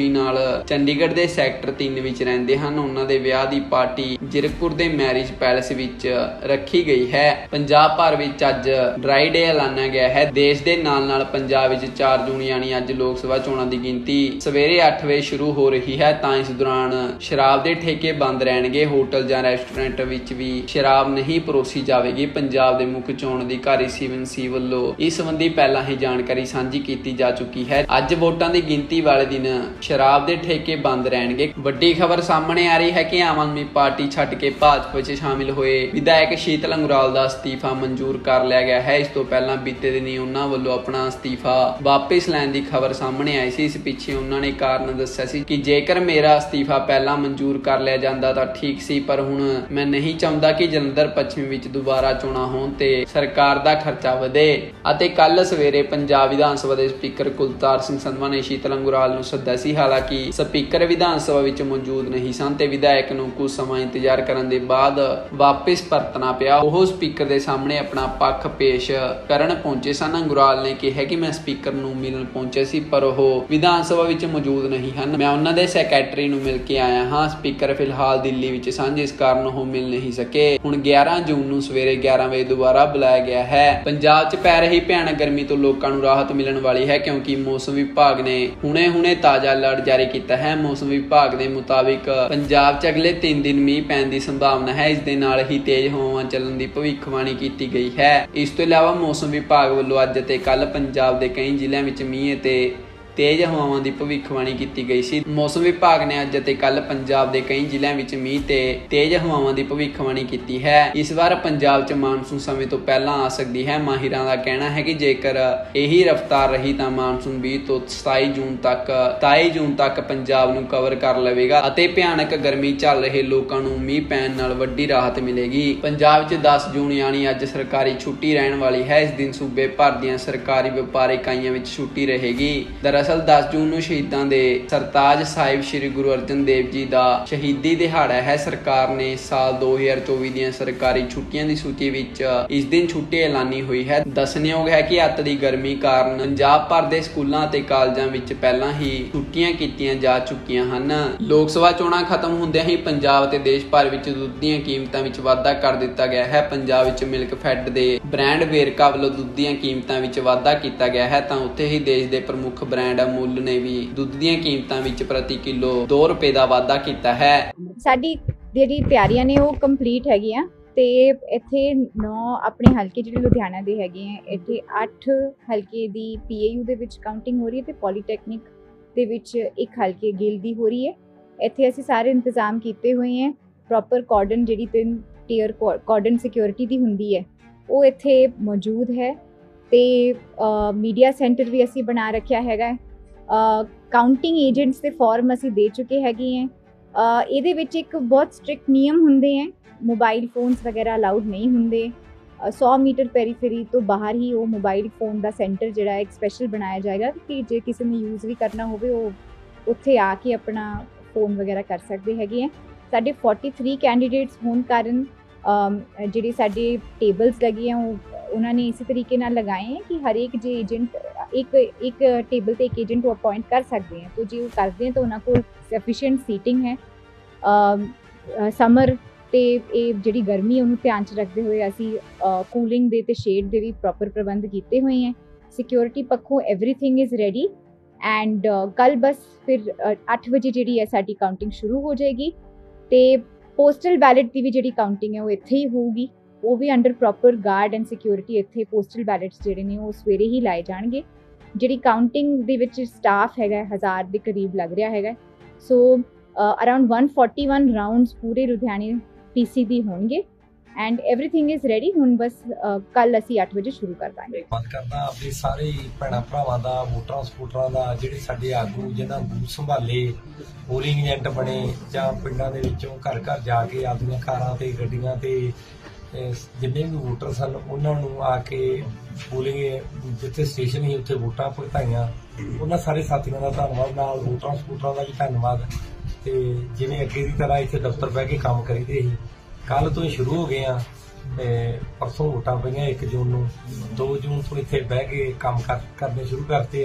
ਚੰਡੀਗੜ੍ਹ ਦੇ ਸੈਕਟਰ ਤਿੰਨ ਵਿੱਚ ਰਹਿੰਦੇ ਹਨ। ਉਹਨਾਂ ਦੇ ਵਿਆਹ ਦੀ ਪਾਰਟੀ ਜ਼ੀਰਕਪੁਰ ਦੇ ਮੈਰਿਜ ਪੈਲੇਸ ਵਿੱਚ ਰੱਖੀ ਗਈ ਹੈ। ਪੰਜਾਬ ਭਰ ਵਿੱਚ ਅੱਜ ਡਰਾਈ ਡੇ ਐਲਾਨਿਆ ਗਿਆ ਹੈ। ਦੇਸ਼ ਦੇ ਨਾਲ ਨਾਲ ਪੰਜਾਬ ਵਿੱਚ ਚਾਰ ਜੂਨ ਯਾਨੀ ਅੱਜ ਲੋਕ ਸਭਾ ਚੋਣਾਂ ਦੀ ਗਿਣਤੀ ਸਵੇਰੇ ਅੱਠ ਵਜੇ ਸ਼ੁਰੂ ਹੋ ਰਹੀ ਹੈ, ਤਾਂ ਇਸ ਦੌਰਾਨ ਸ਼ਰਾਬ ਦੇ ਠੇਕੇ ਬੰਦ ਰਹਿਣਗੇ। ਹੋਟਲ ਜਾਂ ਰੈਸਟੋਰੈਂਟ ਵਿੱਚ ਵੀ ਸ਼ਰਾਬ ਨਹੀਂ ਪਰੋਸੀ ਜਾਵੇਗੀ। ਪੰਜਾਬ ਦੇ ਮੁੱਖ ਚੋਣ ਅਧਿਕਾਰੀ ਸਿਵਨ ਸੀ ਵੱਲੋਂ ਇਸ ਸੰਬੰਧੀ ਪਹਿਲਾਂ ਹੀ ਜਾਣਕਾਰੀ ਸਾਂਝੀ ਕੀਤੀ ਜਾ ਚੁੱਕੀ ਹੈ। ਅੱਜ ਵੋਟਾਂ ਦੀ ਗਿਣਤੀ ਵਾਲੇ ਦਿਨ ਸ਼ਰਾਬ ਦੇ ਠੇਕੇ ਬੰਦ ਰਹਿਣਗੇ। ਵੱਡੀ ਖਬਰ ਸਾਹਮਣੇ ਆ ਰਹੀ ਹੈ ਕਿ ਆਮ ਆਦਮੀ ਪਾਰਟੀ ਛੱਡ ਕੇ ਭਾਜਪਾ ਵਿੱਚ ਸ਼ਾਮਿਲ ਹੋਏ ਵਿਧਾਇਕ ਸ਼ੀਤਲ ਅੰਗਰਾਲ ਦਾ ਅਸਤੀਫਾ ਮਨਜ਼ੂਰ ਕਰ ਲਿਆ ਗਿਆ ਹੈ। ਇਸ ਤੋਂ ਪਹਿਲਾਂ ਬੀਤੇ ਦਿਨੀ ਉਹਨਾਂ ਵੱਲੋਂ ਆਪਣਾ ਅਸਤੀਫਾ ਵਾਪਿਸ ਲੈਣ ਦੀ ਖਬਰ ਸਾਹਮਣੇ ਆਈ ਸੀ। ਇਸ ਪਿੱਛੇ ਉਹਨਾਂ ਨੇ ਕਾਰਨ ਦੱਸਿਆ ਸੀ ਕਿ ਜੇਕਰ ਮੇਰਾ ਅਸਤੀਫਾ ਪਹਿਲਾਂ ਮਨਜ਼ੂਰ ਕਰ ਲਿਆ ਜਾਂਦਾ ਤਾਂ ਠੀਕ ਸੀ, ਪਰ ਹੁਣ ਮੈਂ ਨਹੀਂ ਚਾਹੁੰਦਾ ਕਿ ਜਲੰਧਰ ਪੱਛਮੀ ਵਿੱਚ ਦੁਬਾਰਾ ਚੋਣਾਂ ਹੋਣ ਤੇ ਸਰਕਾਰ ਦਾ ਖਰਚਾ ਵਧੇ। ਅਤੇ ਕੱਲ ਸਵੇਰੇ ਪੰਜਾਬ ਵਿਧਾਨ ਸਭਾ ਦੇ ਸਪੀਕਰ ਕੁਲਤਾਰ ਸਿੰਘ ਸੰਧਵਾ ਨੇ ਸ਼ੀਤਲ ਅੰਗਰਾਲ ਨੂੰ ਸੱਦਿਆ ਸੀ। ਹਾਲਾਂਕਿ ਸਪੀਕਰ ਵਿਧਾਨ ਸਭਾ ਵਿੱਚ ਮੌਜੂਦ ਨਹੀਂ ਸਨ ਤੇ ਵਿਧਾਇਕ ਨੂੰ ਕੁਝ ਸਮਾਂ ਇੰਤਜ਼ਾਰ ਕਰਨ ਦੇ ਬਾਅਦ ਵਾਪਿਸ ਪਰਤਣਾ ਪਿਆ। ਉਹ ਸਪੀਕਰ ਦੇ ਸਾਹਮਣੇ ਆਪਣਾ ਪੱਖ ਪੇਸ਼ ਕਰਨ ਪਹੁੰਚੇ ਸਨ। ਅੰਗਰਾਲ ਨੇ ਕਿਹਾ ਕਿ ਮੈਂ ਸਪੀਕਰ ਨੂੰ ਮਿਲਣ ਪਹੁੰਚਿਆ ਸੀ, ਪਰ ਉਹ ਵਿਧਾਨ ਸਭਾ ਵਿੱਚ ਮੌਜੂਦ ਨਹੀਂ ਹਨ। ਮੈਂ ਉਹਨਾਂ ਦੇ ਸੈਕਟਰੀ ਨੂੰ ਮਿਲ ਕੇ ਆਇਆ ਹਾਂ। ਸਪੀਕਰ ਫਿਲਹਾਲ ਦਿੱਲੀ ਵਿੱਚ ਸਨ, ਜਿਸ ਕਾਰਨ ਉਹ ਮਿਲ ਨਹੀਂ ਸਕੇ। ਹੁਣ ਗਿਆਰਾਂ ਜੂਨ ਨੂੰ ਸਵੇਰੇ ਗਿਆਰਾਂ ਵਜੇ ਦੁਬਾਰਾ ਬੁਲਾਇਆ ਗਿਆ ਹੈ। ਪੰਜਾਬ 'ਚ ਪੈ ਰਹੀ ਭਿਆਨਕ ਗਰਮੀ ਤੋਂ ਲੋਕਾਂ ਨੂੰ ਰਾਹਤ ਮਿਲਣ ਵਾਲੀ ਹੈ, ਕਿਉਂਕਿ ਮੌਸਮ ਵਿਭਾਗ ਨੇ ਹੁਣੇ-ਹੁਣੇ ਤਾਜ਼ਾ ਅਲਰਟ ਜਾਰੀ ਕੀਤਾ ਹੈ। ਮੌਸਮ ਵਿਭਾਗ ਦੇ ਮੁਤਾਬਿਕ ਪੰਜਾਬ 'ਚ ਅਗਲੇ ਤਿੰਨ ਦਿਨ ਮੀਂਹ ਪੈਣ ਦੀ ਸੰਭਾਵਨਾ ਹੈ। ਇਸ ਦੇ ਨਾਲ ਹੀ ਤੇਜ਼ ਹਵਾਵਾਂ ਚੱਲਣ ਦੀ ਭਵਿੱਖਬਾਣੀ ਕੀਤੀ ਗਈ ਹੈ। ਇਸ ਤੋਂ ਇਲਾਵਾ ਮੌਸਮ ਵਿਭਾਗ ਵੱਲੋਂ ਅੱਜ ਅਤੇ ਕੱਲ ਪੰਜਾਬ ਦੇ ਕਈ ਜ਼ਿਲ੍ਹਿਆਂ ਵਿੱਚ ਮੀਂਹ ਅਤੇ ਤੇਜ਼ ਹਵਾਵਾਂ ਦੀ ਭਵਿੱਖਬਾਣੀ ਕੀਤੀ ਗਈ ਸੀ। ਮੌਸਮ ਵਿਭਾਗ ਨੇ ਅੱਜ ਅਤੇ ਕੱਲ ਪੰਜਾਬ ਦੇ ਕਈ ਜ਼ਿਲ੍ਹਿਆਂ ਵਿੱਚ ਮੀਂਹ ਤੇ ਤੇਜ਼ ਹਵਾਵਾਂ ਦੀ ਭਵਿੱਖਬਾਣੀ ਕੀਤੀ ਹੈ। ਇਸ ਵਾਰ ਪੰਜਾਬ 'ਚ ਮਾਨਸੂਨ ਸਮੇਂ ਤੋਂ ਪਹਿਲਾਂ ਆ ਸਕਦੀ ਹੈ। ਮਾਹਿਰਾਂ ਦਾ ਕਹਿਣਾ ਹੈ ਕਿ ਜੇਕਰ ਇਹੀ ਰਫ਼ਤਾਰ ਰਹੀ ਤਾਂ ਮਾਨਸੂਨ ਵੀਹ ਤੋਂ ਸਤਾਈ ਜੂਨ ਤੱਕ ਸਤਾਈ ਜੂਨ ਤੱਕ ਪੰਜਾਬ ਨੂੰ ਕਵਰ ਕਰ ਲਵੇਗਾ ਅਤੇ ਭਿਆਨਕ ਗਰਮੀ ਝੱਲ ਰਹੇ ਲੋਕਾਂ ਨੂੰ ਮੀਂਹ ਪੈਣ ਨਾਲ ਵੱਡੀ ਰਾਹਤ ਮਿਲੇਗੀ। ਪੰਜਾਬ 'ਚ ਦਸ ਜੂਨ ਯਾਨੀ ਅੱਜ ਸਰਕਾਰੀ ਛੁੱਟੀ ਰਹਿਣ ਵਾਲੀ ਹੈ। ਇਸ ਦਿਨ ਸੂਬੇ ਭਰ ਦੀਆਂ ਸਰਕਾਰੀ ਵਪਾਰਕ ਇਕਾਈਆਂ ਵਿੱਚ ਛੁੱਟੀ ਰਹੇਗੀ। ਅਸਲ ਦਸ ਜੂਨ ਨੂੰ ਸ਼ਹੀਦਾਂ ਦੇ ਸਰਤਾਜ ਸਾਹਿਬ ਸ੍ਰੀ ਗੁਰੂ ਅਰਜਨ ਦੇਵ ਜੀ ਦਾ ਸ਼ਹੀਦੀ ਦਿਹਾੜਾ ਹੈ। ਸਰਕਾਰ ਨੇ ਸਾਲ ਦੋ ਹਜ਼ਾਰ ਚੌਵੀ ਦੀਆਂ ਸਰਕਾਰੀ ਛੁੱਟੀਆਂ ਦੀ ਸੂਚੀ ਵਿੱਚ ਇਸ ਦਿਨ ਛੁੱਟੀ ਐਲਾਨੀ ਹੋਈ ਹੈ। ਦੱਸਣਯੋਗ ਹੈ ਕਿ ਅੱਤ ਦੀ ਗਰਮੀ ਕਾਰਨ ਪੰਜਾਬ ਭਰ ਦੇ ਸਕੂਲਾਂ ਅਤੇ ਕਾਲਜਾਂ ਵਿੱਚ ਪਹਿਲਾਂ ਹੀ ਛੁੱਟੀਆਂ ਕੀਤੀਆਂ ਜਾ ਚੁੱਕੀਆਂ ਹਨ। ਲੋਕ ਸਭਾ ਚੋਣਾਂ ਖਤਮ ਹੁੰਦਿਆਂ ਹੀ ਪੰਜਾਬ ਅਤੇ ਦੇਸ਼ ਭਰ ਵਿੱਚ ਦੁੱਧ ਦੀਆਂ ਕੀਮਤਾਂ ਵਿੱਚ ਵਾਧਾ ਕਰ ਦਿੱਤਾ ਗਿਆ ਹੈ। ਪੰਜਾਬ ਵਿੱਚ ਮਿਲਕ ਫੈਡ ਦੇ ਬ੍ਰਾਂਡ ਵੇਰਕਾ ਵੱਲੋਂ ਦੁੱਧ ਦੀਆਂ ਕੀਮਤਾਂ ਵਿੱਚ ਵਾਧਾ ਕੀਤਾ ਗਿਆ ਹੈ, ਤਾਂ ਉੱਥੇ ਹੀ ਦੇਸ਼ ਦੇ ਪ੍ਰਮੁੱਖ ਬ੍ਰਾਂਡ ਅਮੁੱਲ ਨੇ ਵੀ ਦੁੱਧ ਦੀਆਂ ਕੀਮਤਾਂ ਵਿੱਚ ਪ੍ਰਤੀ ਕਿਲੋ ਦੋ ਰੁਪਏ ਦਾ ਵਾਧਾ ਕੀਤਾ ਹੈ। ਸਾਡੀ ਜਿਹੜੀ ਤਿਆਰੀਆਂ ਨੇ ਉਹ ਕੰਪਲੀਟ ਹੈਗੀਆਂ ਤੇ ਇੱਥੇ ਨੌ ਆਪਣੇ ਹਲਕੇ ਜਿਹੜੇ ਲੁਧਿਆਣਾ ਦੇ ਹੈਗੇ ਆ, ਇੱਥੇ ਅੱਠ ਹਲਕੇ ਦੀ ਪੀਏਯੂ ਦੇ ਵਿੱਚ ਕਾਊਂਟਿੰਗ ਹੋ ਰਹੀ ਹੈ ਤੇ ਪੋਲੀਟੈਕਨਿਕ ਦੇ ਵਿੱਚ ਇੱਕ ਹਲਕੇ ਗਿੱਲ ਦੀ ਹੋ ਰਹੀ ਹੈ। ਇੱਥੇ ਅਸੀਂ ਸਾਰੇ ਇੰਤਜ਼ਾਮ ਕੀਤੇ ਹੋਏ ਹੈ। ਪ੍ਰੋਪਰ ਕਾਰਡਨ ਜਿਹੜੀ ਤਿੰਨ ਟੀਅਰ ਕਾਰਡਨ ਸਿਕਿਉਰਿਟੀ ਦੀ ਹੁੰਦੀ ਹੈ ਉਹ ਇੱਥੇ ਮੌਜੂਦ ਹੈ ਤੇ ਮੀਡੀਆ ਸੈਂਟਰ ਵੀ ਅਸੀਂ ਬਣਾ ਰੱਖਿਆ ਹੈਗਾ। ਕਾਊਂਟਿੰਗ ਏਜੰਟਸ ਦੇ ਫਾਰਮ ਅਸੀਂ ਦੇ ਚੁੱਕੇ ਹੈਗੇ ਹੈ। ਇਹਦੇ ਵਿੱਚ ਇੱਕ ਬਹੁਤ ਸਟ੍ਰਿਕਟ ਨਿਯਮ ਹੁੰਦੇ ਹੈ। ਮੋਬਾਈਲ ਫੋਨਸ ਵਗੈਰਾ ਅਲਾਉਡ ਨਹੀਂ ਹੁੰਦੇ। ਸੌ ਮੀਟਰ ਪੈਰੀਫੇਰੀ ਤੋਂ ਬਾਹਰ ਹੀ ਉਹ ਮੋਬਾਈਲ ਫੋਨ ਦਾ ਸੈਂਟਰ ਜਿਹੜਾ ਇੱਕ ਸਪੈਸ਼ਲ ਬਣਾਇਆ ਜਾਏਗਾ ਕਿ ਜੇ ਕਿਸੇ ਨੇ ਯੂਜ਼ ਵੀ ਕਰਨਾ ਹੋਵੇ ਉਹ ਉੱਥੇ ਆ ਕੇ ਆਪਣਾ ਫੋਨ ਵਗੈਰਾ ਕਰ ਸਕਦੇ ਹੈਗੇ ਹੈ। ਸਾਡੇ ਤੈਂਤਾਲੀ ਕੈਂਡੀਡੇਟਸ ਹੋਣ ਕਾਰਨ ਜਿਹੜੇ ਸਾਡੇ ਟੇਬਲਸ ਲੱਗੇ ਆ ਉਹ ਉਹਨਾਂ ਨੇ ਇਸੇ ਤਰੀਕੇ ਨਾਲ ਲਗਾਏ ਹੈ ਕਿ ਹਰੇਕ ਜੇ ਏਜੰਟ ਇੱਕ ਇੱਕ ਟੇਬਲ ਤੇ ਇੱਕ ਏਜੰਟ ਉਹ ਅਪਾਇੰਟ ਕਰ ਸਕਦੇ ਹੈ। ਤਾਂ ਜੇ ਉਹ ਕਰਦੇ ਹੈ ਤਾਂ ਉਹਨਾਂ ਕੋਲ ਸਫੀਸ਼ੀਐਂਟ ਸੀਟਿੰਗ ਹੈ। ਸਮਰ ਤੇ ਇਹ ਜਿਹੜੀ ਗਰਮੀ ਉਹਨੂੰ ਧਿਆਨ 'ਚ ਰੱਖਦੇ ਹੋਏ ਅਸੀਂ ਕੂਲਿੰਗ ਦੇ ਤੇ ਸ਼ੇਡ ਦੇ ਵੀ ਪ੍ਰੋਪਰ ਪ੍ਰਬੰਧ ਕੀਤੇ ਹੋਏ ਹੈ। ਸਿਕਿਉਰਿਟੀ ਪੱਖੋਂ ਐਵਰੀਥਿੰਗ ਇਜ਼ ਰੈਡੀ ਐਂਡ ਕੱਲ ਬਸ ਫਿਰ ਅੱਠ ਵਜੇ ਜਿਹੜੀ ਹੈ ਸਾਡੀ ਕਾਊਂਟਿੰਗ ਸ਼ੁਰੂ ਹੋ ਜਾਏਗੀ ਤੇ ਪੋਸਟਲ ਬੈਲਟ ਦੀ ਵੀ ਜਿਹੜੀ ਕਾਊਂਟਿੰਗ ਹੈ ਉਹ ਇੱਥੇ ਹੀ ਹੋਊਗੀ। ਉਹ ਵੀ under proper guard and security ਇੱਥੇ ਪੋਸਟਲ ਬੈਲਟਸ ਜਿਹੜੇ ਨੇ ਉਹ ਸਵੇਰੇ ਹੀ ਲਾਏ ਜਾਣਗੇ। ਜਿਹੜੀ ਕਾਊਂਟਿੰਗ ਦੇ ਵਿੱਚ ਸਟਾਫ ਹੈਗਾ ਹਜ਼ਾਰ ਦੇ ਕਰੀਬ ਲੱਗ ਰਿਹਾ ਹੈਗਾ। ਸੋ ਅਰਾਊਂਡ ਇੱਕ ਸੌ ਇਕਤਾਲੀ ਰਾਉਂਡਸ ਪੂਰੇ ਲੁਧਿਆਣੇ ਪੀਸੀ ਦੀ ਹੋਣਗੇ ਐਂਡ ਐਵਰੀਥਿੰਗ ਇਜ਼ ਰੈਡੀ। ਹੁਣ ਬਸ ਕੱਲ ਅਸੀਂ ਅੱਠ ਵਜੇ ਸ਼ੁਰੂ ਕਰ ਦਾਂਗੇ। ਮੰਗ ਕਰਦਾ ਆਪਣੇ ਸਾਰੇ ਭੈਣਾਂ ਭਰਾਵਾਂ ਦਾ, ਵੋਟਰਾਂ ਸਪੋਰਟਰਾਂ ਦਾ, ਜਿਹੜੇ ਸਾਡੇ ਆਗੂ ਜਿਹਨਾਂ ਬੂਥ ਸੰਭਾਲੇ, ਪੋਲਿੰਗ ਏਜੰਟ ਬਣੇ ਜਾਂ ਪਿੰਡਾਂ ਦੇ ਵਿੱਚੋਂ ਘਰ ਘਰ ਜਾ ਕੇ ਆਪਣੀਆਂ ਕਾਰਾਂ ਤੇ ਗੱਡੀਆਂ ਤੇ ਜਿੰਨੇ ਵੀ ਵੋਟਰ ਸਨ ਉਹਨਾਂ ਨੂੰ ਆ ਕੇ ਪੋਲਿੰਗ ਜਿੱਥੇ ਸਟੇਸ਼ਨ ਸੀ ਉੱਥੇ ਵੋਟਾਂ ਭੁਗਤਾਈਆਂ। ਉਹਨਾਂ ਸਾਰੇ ਸਾਥੀਆਂ ਦਾ ਧੰਨਵਾਦ, ਨਾਲ ਵੋਟਰਾਂ ਸਪੋਰਟਰਾਂ ਦਾ ਵੀ ਧੰਨਵਾਦ। ਤੇ ਜਿਵੇਂ ਅੱਗੇ ਦੀ ਤਰ੍ਹਾਂ ਇੱਥੇ ਦਫ਼ਤਰ ਬਹਿ ਕੇ ਕੰਮ ਕਰੀਦੇ ਸੀ, ਕੱਲ ਤੋਂ ਹੀ ਸ਼ੁਰੂ ਹੋ ਗਏ ਆ। ਤੇ ਪਰਸੋਂ ਵੋਟਾਂ ਪਈਆਂ ਇੱਕ ਜੂਨ ਨੂੰ, ਦੋ ਜੂਨ ਤੋਂ ਇੱਥੇ ਬਹਿ ਕੇ ਕੰਮ ਕਰ ਕਰਨੇ ਸ਼ੁਰੂ ਕਰਤੇ ਆ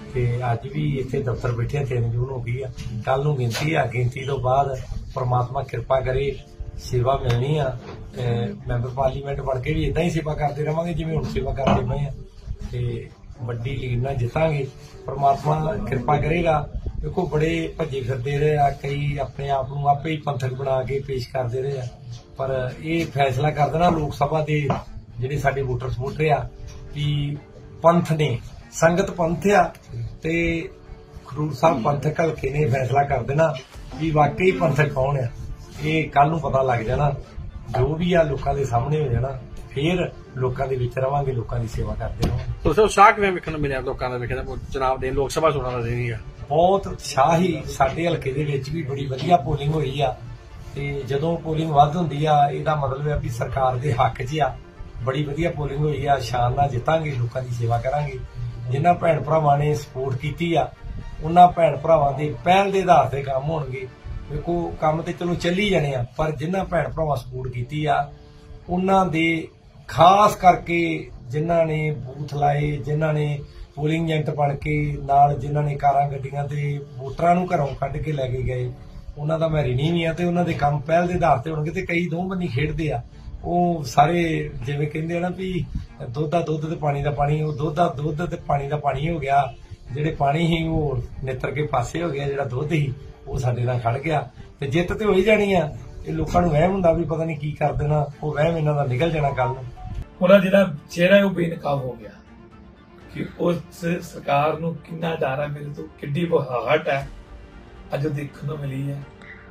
ਤੇ ਅੱਜ ਵੀ ਇੱਥੇ ਦਫ਼ਤਰ ਬੈਠੇ ਤਿੰਨ ਜੂਨ ਹੋ ਗਈ ਆ। ਕੱਲ ਨੂੰ ਗਿਣਤੀ ਆ, ਗਿਣਤੀ ਤੋਂ ਬਾਅਦ ਪ੍ਰਮਾਤਮਾ ਕਿਰਪਾ ਕਰੇ ਸੇਵਾ ਮਿਲਣੀ ਆ। ਮੈਂਬਰ ਪਾਰਲੀਮੈਂਟ ਬਣ ਕੇ ਵੀ ਇਦਾਂ ਹੀ ਸੇਵਾ ਕਰਦੇ ਰਵਾਂਗੇ ਜਿਵੇਂ ਹੁਣ ਸੇਵਾ ਕਰਦੇ ਪਏ ਆ, ਤੇ ਵੱਡੀ ਲੀਡ ਨਾਲ ਜਿੱਤਾਂਗੇ। ਪ੍ਰਮਾਤਮਾ ਕਿਰਪਾ ਕਰੇਗਾ। ਦੇਖੋ ਬੜੇ ਭੱਜੇ ਫਿਰਦੇ ਰਹੇ ਆ, ਕਈ ਆਪਣੇ ਆਪ ਨੂੰ ਆਪੇ ਹੀ ਪੰਥਕ ਬਣਾ ਕੇ ਪੇਸ਼ ਕਰਦੇ ਰਹੇ ਆ, ਪਰ ਇਹ ਫੈਸਲਾ ਕਰ ਦੇਣਾ ਲੋਕ ਸਭਾ ਦੇ ਜਿਹੜੇ ਸਾਡੇ ਵੋਟਰ ਸਪੋਰਟਰ ਆ ਵੀ ਪੰਥ ਨੇ, ਸੰਗਤ ਪੰਥ ਆ, ਤੇ ਖਡੂਰ ਸਾਹਿਬ ਪੰਥਕ ਹਲਕੇ ਨੇ ਫੈਸਲਾ ਕਰ ਦੇਣਾ ਵੀ ਵਾਕਈ ਪੰਥਕ ਕੌਣ ਆ। ਇਹ ਕੱਲ ਨੂੰ ਪਤਾ ਲੱਗ ਜਾਣਾ, ਜੋ ਵੀ ਆ ਲੋਕਾਂ ਦੇ ਸਾਹਮਣੇ ਹੋ ਜਾਣਾ, ਫਿਰ ਲੋਕਾਂ ਦੇ ਵਿੱਚ ਰਵਾਂਗੇ, ਲੋਕਾਂ ਦੀ ਸੇਵਾ ਕਰਦੇ ਰਹਾਂਗੇ। ਤੁਸੀਂ ਉਤਸ਼ਾਹ ਕਿਵੇਂ ਵੇਖਣ ਨੂੰ ਮਿਲਿਆ ਲੋਕਾਂ ਦਾ, ਵੇਖਿਆ ਚੁਣਾਵ ਦੇ ਲੋਕ ਸਭਾ ਚੋਣਾਂ ਦਾ ਦਿਨ ਹੀ ਆ? ਬਹੁਤ ਉਤਸ਼ਾਹ ਹੀ। ਸਾਡੇ ਹਲਕੇ ਦੇ ਵਿੱਚ ਵੀ ਬੜੀ ਵਧੀਆ ਪੋਲਿੰਗ ਹੋਈ ਆ, ਤੇ ਜਦੋਂ ਪੋਲਿੰਗ ਵੱਧ ਹੁੰਦੀ ਆ ਇਹਦਾ ਮਤਲਬ ਹੈ ਵੀ ਸਰਕਾਰ ਦੇ ਹੱਕ 'ਚ ਆ। ਬੜੀ ਵਧੀਆ ਪੋਲਿੰਗ ਹੋਈ ਆ, ਸ਼ਾਨ ਨਾਲ ਜਿੱਤਾਂਗੇ, ਲੋਕਾਂ ਦੀ ਸੇਵਾ ਕਰਾਂਗੇ। ਜਿਨ੍ਹਾਂ ਭੈਣ ਭਰਾਵਾਂ ਨੇ ਸਪੋਰਟ ਕੀਤੀ ਆ ਉਹਨਾਂ ਭੈਣ ਭਰਾਵਾਂ ਦੇ ਪਹਿਲ ਦੇ ਆਧਾਰ ਤੇ ਕੰਮ ਹੋਣਗੇ। ਵੇਖੋ ਕੰਮ ਤੇ ਚਲੋ ਚੱਲੀ ਜਾਣੇ ਆ, ਪਰ ਜਿਨ੍ਹਾਂ ਭੈਣ ਭਰਾਵਾਂ ਸਪੋਰਟ ਕੀਤੀ ਆ ਉਹਨਾਂ ਦੇ ਖਾਸ ਕਰਕੇ ਜਿਨ੍ਹਾਂ ਨੇ ਬੂਥ ਲਾਏ, ਜਿਨ੍ਹਾਂ ਨੇ ਪੋਲਿੰਗ ਏਜੰਟ ਬਣ ਕੇ ਨਾਲ, ਜਿਨ੍ਹਾਂ ਨੇ ਕਾਰਾਂ ਗੱਡੀਆਂ ਤੇ ਵੋਟਰਾਂ ਨੂੰ ਘਰੋਂ ਕੱਢ ਕੇ ਲੈ ਕੇ ਗਏ, ਉਹਨਾਂ ਦਾ ਮੈਂ ਰਿਣੀ ਵੀ ਆ, ਤੇ ਉਹਨਾਂ ਦੇ ਕੰਮ ਪਹਿਲ ਦੇ ਆਧਾਰ ਤੇ ਹੋਣਗੇ। ਤੇ ਕਈ ਦੋ ਬੰਨੀ ਖੇਡਦੇ ਆ, ਉਹ ਸਾਰੇ ਜਿਵੇਂ ਕਹਿੰਦੇ ਆ ਨਾ ਵੀ ਦੁੱਧ ਦਾ ਦੁੱਧ ਤੇ ਪਾਣੀ ਦਾ ਪਾਣੀ, ਉਹ ਦੁੱਧ ਦਾ ਦੁੱਧ ਤੇ ਪਾਣੀ ਦਾ ਪਾਣੀ ਹੋ ਗਿਆ। ਜਿਹੜੇ ਪਾਣੀ ਸੀ ਉਹ ਨਿੱਤਰ ਕੇ ਪਾਸੇ ਹੋ ਗਿਆ, ਜਿਹੜਾ ਦੁੱਧ ਸੀ ਉਹ ਸਾਡੇ ਨਾਲ ਖੜ ਗਿਆ। ਤੇ ਜਿੱਤ ਤੇ ਹੋਈ ਜਾਣੀ ਆ। ਇਹ ਲੋਕਾਂ ਨੂੰ ਵਹਿਮ ਹੁੰਦਾ ਵੀ ਪਤਾ ਨਹੀਂ ਕੀ ਕਰ ਦੇਣਾ, ਉਹ ਵਹਿਮ ਇਹਨਾਂ ਦਾ ਨਿਕਲ ਜਾਣਾ ਕੱਲ ਨੂੰ। ਉਹਦਾ ਜਿਹੜਾ ਚਿਹਰਾ ਉਹ ਬੇਨਕਾਬ ਹੋ ਗਿਆ ਕਿ ਉਸ ਸਰਕਾਰ ਨੂੰ ਕਿੰਨਾ ਡਰ ਹੈ ਮੇਰੇ ਤੋਂ, ਕਿੱਡੀ ਬਹਾਹਟ ਹੈ ਅੱਜ ਦੇਖਣ ਨੂੰ ਮਿਲੀ ਹੈ।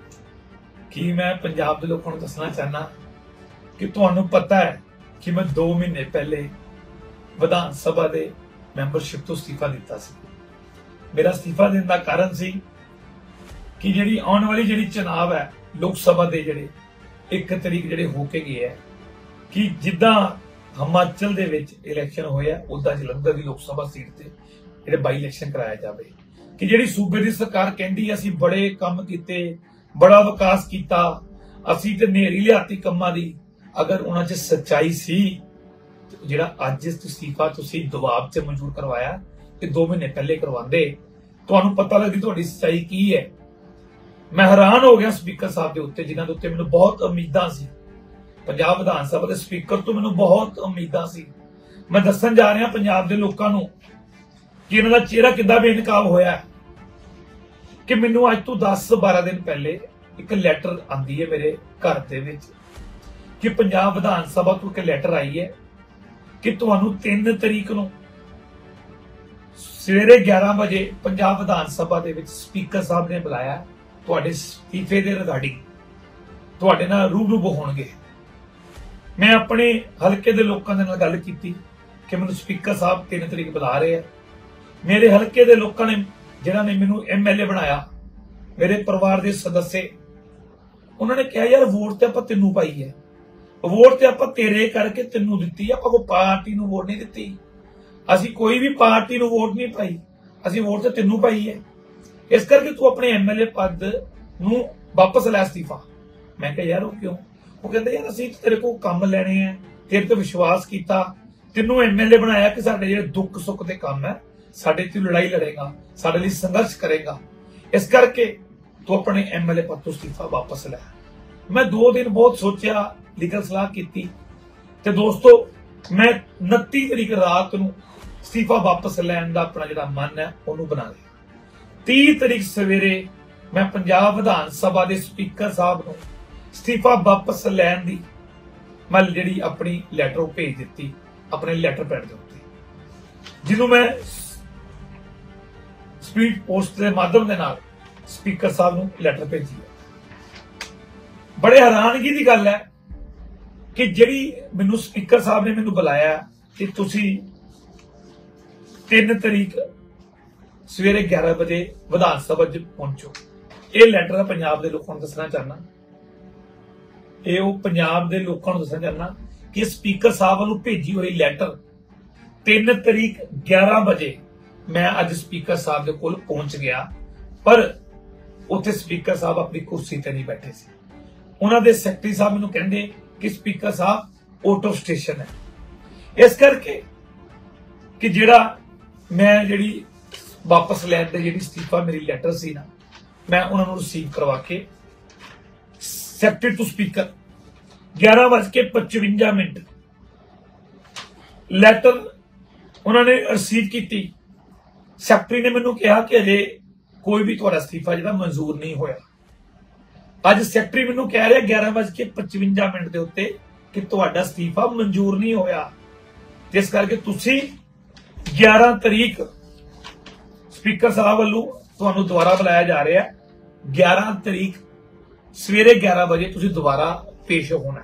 ਕਿ ਮੈਂ ਪੰਜਾਬ ਦੇ ਲੋਕਾਂ ਨੂੰ ਦੱਸਣਾ ਚਾਹਨਾ ਕਿ ਤੁਹਾਨੂੰ ਪਤਾ ਹੈ ਕਿ ਮੈਂ ਦੋ ਮਹੀਨੇ ਪਹਿਲੇ ਵਿਧਾਨ ਸਭਾ ਦੇ ਮੈਂਬਰਸ਼ਿਪ ਤੋਂ ਅਸਤੀਫਾ ਦਿੱਤਾ ਸੀ। ਮੇਰਾ ਅਸਤੀਫਾ ਦੇਣ ਦਾ ਕਾਰਨ ਸੀ ਕਿ ਜਿਹੜੀ ਆਉਣ ਵਾਲੀ ਜਿਹੜੀ ਚੁਣਾਵ ਹੈ ਲੋਕ ਸਭਾ ਦੇ ਜਿਹੜੇ ਇੱਕ ਤਰੀਕ ਜਿਹੜੇ ਹੋ ਕੇ ਗਏ ਹੈ, ਕਿ ਜਿੱਦਾਂ ਹਿਮਾਚਲ ਦੇ ਵਿੱਚ ਇਲੈਕਸ਼ਨ ਹੋਇਆ ਉਦਾਂ ਜਲੰਧਰ ਦੀ ਲੋਕ ਸਭਾ ਸੀਟ ਤੇ ਜਿਹੜੇ ਬਾਈ ਇਲੈਕਸ਼ਨ ਕਰਾਇਆ ਜਾਵੇ। ਕਿ ਜਿਹੜੀ ਸੂਬੇ ਦੀ ਸਰਕਾਰ ਕਹਿੰਦੀ ਅਸੀਂ ਬੜੇ ਕੰਮ ਕੀਤੇ, ਬੜਾ ਵਿਕਾਸ ਕੀਤਾ, ਅਸੀਂ ਤੇ ਨੇਰੀ ਲਿਆਤੀ ਕੰਮਾਂ ਦੀ, ਅਗਰ ਉਹਨਾਂ 'ਚ ਸੱਚਾਈ ਸੀ, ਜਿਹੜਾ ਅੱਜ ਅਸਤੀਫਾ ਤੁਸੀਂ ਦਬਾਅ 'ਚ ਮਨਜ਼ੂਰ ਕਰਵਾਇਆ ਤੇ ਦੋ ਮਹੀਨੇ ਪਹਿਲੇ ਕਰਵਾਉਂਦੇ, ਤੁਹਾਨੂੰ ਪਤਾ ਲੱਗਦੀ ਤੁਹਾਡੀ ਸੱਚਾਈ ਕੀ ਹੈ। ਮੈਂ ਹੈਰਾਨ ਹੋ ਗਿਆ ਸਪੀਕਰ ਸਾਹਿਬ ਦੇ ਉੱਤੇ, ਜਿਨ੍ਹਾਂ ਦੇ ਉੱਤੇ ਮੈਨੂੰ ਬਹੁਤ ਉਮੀਦਾਂ ਸੀ। ਪੰਜਾਬ ਵਿਧਾਨ ਸਭਾ ਦੇ ਸਪੀਕਰ ਤੋਂ ਮੈਨੂੰ ਬਹੁਤ ਉਮੀਦਾਂ ਸੀ। ਮੈਂ ਦੱਸਣ ਜਾ ਰਿਹਾ ਪੰਜਾਬ ਦੇ ਲੋਕਾਂ ਨੂੰ ਕਿ ਇਹਨਾਂ ਦਾ ਚਿਹਰਾ ਕਿੱਦਾਂ ਬੇਨਕਾਬ ਹੋਇਆ। ਕਿ ਮੈਨੂੰ ਅੱਜ ਤੋਂ ਦਸ ਬਾਰਾਂ ਦਿਨ ਪਹਿਲੇ ਇੱਕ ਲੈਟਰ ਆਂਦੀ ਹੈ ਮੇਰੇ ਘਰ ਦੇ ਵਿੱਚ ਕਿ ਪੰਜਾਬ ਵਿਧਾਨ ਸਭਾ ਤੋਂ ਇੱਕ ਲੈਟਰ ਆਈ ਹੈ ਕਿ ਤੁਹਾਨੂੰ ਤਿੰਨ ਤਰੀਕ ਨੂੰ ਸਵੇਰੇ ਗਿਆਰਾਂ ਵਜੇ ਪੰਜਾਬ ਵਿਧਾਨ ਸਭਾ ਦੇ ਵਿੱਚ ਸਪੀਕਰ ਸਾਹਿਬ ਨੇ ਬੁਲਾਇਆ, ਤੁਹਾਡੇ ਅਸਤੀਫੇ ਦੇ ਰਿਗਾਰਡਿੰਗ ਤੁਹਾਡੇ ਨਾਲ ਰੂਬਰੂ ਹੋਣਗੇ। ਮੈਂ ਆਪਣੇ ਹਲਕੇ ਦੇ ਲੋਕਾਂ ਦੇ ਨਾਲ ਗੱਲ ਕੀਤੀ ਕਿ ਮੈਨੂੰ ਸਪੀਕਰ ਸਾਹਿਬ ਤਿੰਨ ਤਰੀਕ ਬੁਲਾ ਰਹੇ ਆ। ਮੇਰੇ ਹਲਕੇ ਦੇ ਲੋਕਾਂ ਨੇ, ਜਿਨ੍ਹਾਂ ਨੇ ਮੈਨੂੰ ਐਮਐਲਏ ਬਣਾਇਆ, ਮੇਰੇ ਪਰਿਵਾਰ ਦੇ ਸਦੱਸੇ, ਉਹਨਾਂ ਨੇ ਕਿਹਾ ਯਾਰ ਵੋਟ ਤੇ ਆਪਾਂ ਤੈਨੂੰ ਪਾਈ ਹੈ, ਵੋਟ ਤੇ ਆਪਾਂ ਤੇਰੇ ਕਰਕੇ ਤੈਨੂੰ ਦਿੱਤੀ, ਆਪਾਂ ਕੋਈ ਪਾਰਟੀ ਨੂੰ ਵੋਟ ਨਹੀਂ ਦਿੱਤੀ, ਅਸੀਂ ਕੋਈ ਵੀ ਪਾਰਟੀ ਨੂੰ ਵੋਟ ਨਹੀਂ ਪਾਈ, ਅਸੀਂ ਵੋਟ ਤੇ ਤੈਨੂੰ ਪਾਈ ਹੈ, ਇਸ ਕਰਕੇ ਤੂੰ ਆਪਣੇ ਐਮਐਲਏ ਪਦ ਨੂੰ ਵਾਪਸ ਲੈ ਅਸਤੀਫਾ। ਮੈਂ ਕਿਹਾ ਯਾਰ ਉਹ ਕਿਉਂ? ਉਹ ਕਹਿੰਦੇ ਯਾਰ ਅਸੀਂ ਤੇਰੇ ਕੋਲ ਕੰਮ ਲੈਣੇ ਆ, ਤੇਰੇ ਤੇ ਵਿਸ਼ਵਾਸ ਕੀਤਾ, ਤੈਨੂੰ ਐਮਐਲਏ ਬਣਾਇਆ ਕਿ ਸਾਡੇ ਜਿਹੜੇ ਦੁੱਖ ਸੁੱਖ ਦੇ ਕੰਮ ਹੈ ਸਾਡੇ ਤੇ ਲੜਾਈ ਲੜੇਗਾ, ਸਾਡੇ ਲਈ ਸੰਘਰਸ਼ ਕਰੇਗਾ, ਇਸ ਕਰਕੇ ਤੂੰ ਆਪਣੇ ਐਮਐਲਏ ਪਦ ਤੋਂ ਅਸਤੀਫਾ ਵਾਪਸ ਲੈ। ਮੈਂ ਦੋ ਦਿਨ ਬਹੁਤ ਸੋਚਿਆ, ਲੀਗਲ ਸਲਾਹ ਕੀਤੀ, ਤੇ ਦੋਸਤੋ ਮੈਂ ਉਨੱਤੀ ਤਰੀਕ ਰਾਤ ਨੂੰ ਅਸਤੀਫਾ ਵਾਪਸ ਲੈਣ ਦਾ ਆਪਣਾ ਜਿਹੜਾ ਮਨ ਹੈ ਉਹਨੂੰ ਬਣਾ ਲਿਆ। ਤੀਹ ਤਰੀਕ ਸਵੇਰੇ ਮੈਂ ਪੰਜਾਬ ਵਿਧਾਨ ਸਭਾ ਦੇ ਸਪੀਕਰ ਸਾਹਿਬ ਨੂੰ ਅਸਤੀਫਾ ਵਾਪਸ ਲੈਣ ਦੀ ਮੈਂ ਜਿਹੜੀ ਆਪਣੀ ਲੈਟਰ ਭੇਜ ਦਿੱਤੀ ਆਪਣੇ ਲੈਟਰ ਪੈਡ ਦੇ ਉੱਤੇ, ਜਿਹਨੂੰ ਮੈਂ ਸਪੀਡ ਪੋਸਟ ਦੇ ਮਾਧਿਅਮ ਦੇ ਨਾਲ ਸਪੀਕਰ ਸਾਹਿਬ ਨੂੰ ਲੈਟਰ ਭੇਜੀ ਹੈ। ਬੜੇ ਹੈਰਾਨਗੀ ਦੀ ਗੱਲ ਹੈ ਕਿ ਜਿਹੜੀ ਮੈਨੂੰ ਸਪੀਕਰ ਸਾਹਿਬ ਨੇ ਮੈਨੂੰ ਬੁਲਾਇਆ ਕਿ ਤੁਸੀਂ ਤਿੰਨ ਤਰੀਕ ਸਵੇਰੇ ਗਿਆਰਾਂ ਵਜੇ ਵਿਧਾਨ ਸਭਾ 'ਚ ਪਹੁੰਚੋ। ਇਹ ਲੈਟਰ ਪੰਜਾਬ ਦੇ ਲੋਕਾਂ ਨੂੰ ਦੱਸਣਾ ਚਾਹਨਾ, ਇਹ ਉਹ ਪੰਜਾਬ ਦੇ ਲੋਕਾਂ ਨੂੰ ਦੱਸਣਾ ਚਾਹਨਾ ਕਿ ਸਪੀਕਰ ਸਾਹਿਬ ਨੂੰ ਭੇਜੀ ਹੋਈ ਲੈਟਰ ਤਿੰਨ ਤਰੀਕ ਗਿਆਰਾਂ ਵਜੇ ਮੈਂ ਅੱਜ ਸਪੀਕਰ ਸਾਹਿਬ ਦੇ ਕੋਲ ਪਹੁੰਚ ਗਿਆ, ਪਰ ਉੱਥੇ ਸਪੀਕਰ ਸਾਹਿਬ ਆਪਣੀ ਕੁਰਸੀ ਤੇ ਨਹੀਂ ਬੈਠੇ ਸੀ। ਉਹਨਾਂ ਦੇ ਸੈਕਟਰੀ ਸਾਹਿਬ ਮੈਨੂੰ ਕਹਿੰਦੇ ਕਿ speaker sahib out of station ਹੈ, ਇਸ ਕਰਕੇ ਕਿ ਜਿਹੜਾ ਮੈਂ ਜਿਹੜੀ ਵਾਪਸ ਲੈਣ ਦੇ ਜਿਹੜੀ ਅਸਤੀਫਾ ਮੇਰੀ ਲੈਟਰ ਸੀ ਨਾ, ਮੈਂ ਉਹਨਾਂ ਨੂੰ ਰਿਸੀਵ ਕਰਵਾ ਕੇ ਸੈਕਟਰੀ ਟੂ ਸਪੀਕਰ ਗਿਆਰਾਂ ਵੱਜ ਕੇ ਪਚਵੰਜਾ ਮਿੰਟ ਲੈਟਰ ਉਹਨਾਂ ਨੇ ਰਿਸੀਵ ਕੀਤੀ। ਸੈਕਟਰੀ ਨੇ ਮੈਨੂੰ ਕਿਹਾ ਕਿ ਅਜੇ ਕੋਈ ਵੀ ਤੁਹਾਡਾ ਅਸਤੀਫਾ ਜਿਹੜਾ ਮਨਜ਼ੂਰ ਨਹੀਂ ਹੋਇਆ। ਅੱਜ ਸੈਕਟਰੀ ਮੈਨੂੰ ਕਹਿ ਰਿਹਾ ਗਿਆਰਾਂ ਵੱਜ ਕੇ ਪਚਵੰਜਾ ਮਿੰਟ ਦੇ ਉੱਤੇ ਕਿ ਤੁਹਾਡਾ ਅਸਤੀਫਾ ਮਨਜ਼ੂਰ ਨਹੀਂ ਹੋਇਆ, ਜਿਸ ਕਰਕੇ ਤੁਸੀਂ ਗਿਆਰਾਂ ਤਰੀਕ ਸਪੀਕਰ ਸਾਹਿਬ ਵੱਲੋਂ ਤੁਹਾਨੂੰ ਦੁਬਾਰਾ ਬੁਲਾਇਆ ਜਾ ਰਿਹਾ ਹੈ। ਗਿਆਰਾਂ ਤਰੀਕ ਸਵੇਰੇ ਗਿਆਰਾਂ ਵਜੇ ਤੁਸੀਂ ਦੁਬਾਰਾ ਪੇਸ਼ ਹੋਣਾ ਹੈ।